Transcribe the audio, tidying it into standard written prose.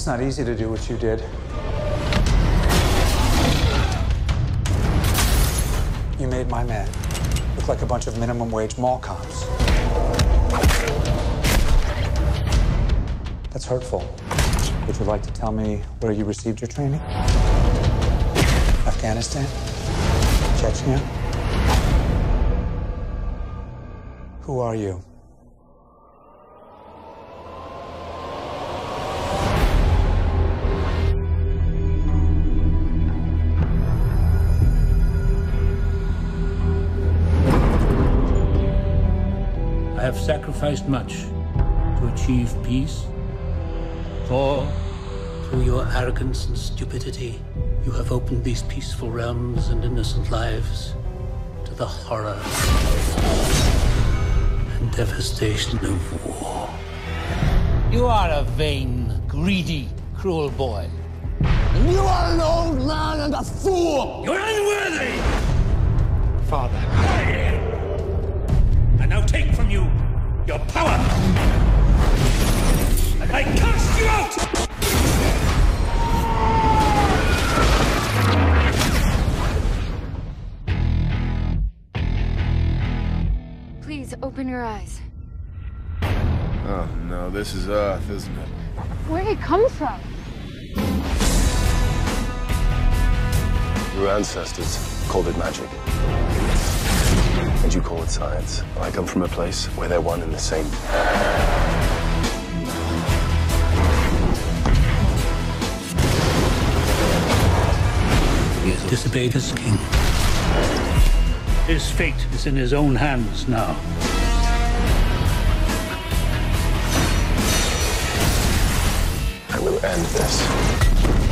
not easy to do what you did. You made my men look like a bunch of minimum wage mall cops. That's hurtful. Would you like to tell me where you received your training? Afghanistan? Chechnya? Who are you? I have sacrificed much to achieve peace. For, through your arrogance and stupidity, you have opened these peaceful realms and innocent lives to the horror and devastation of war. You are a vain, greedy, cruel boy. And you are an old man and a fool! You're unworthy! Father. I now take from you your power! And I cast you out! Please, open your eyes. Oh no, this is Earth, isn't it? Where'd it come from? Your ancestors called it magic. And you call it science. I come from a place where they're one and the same. He has disobeyed his king. His fate is in his own hands now. I will end this.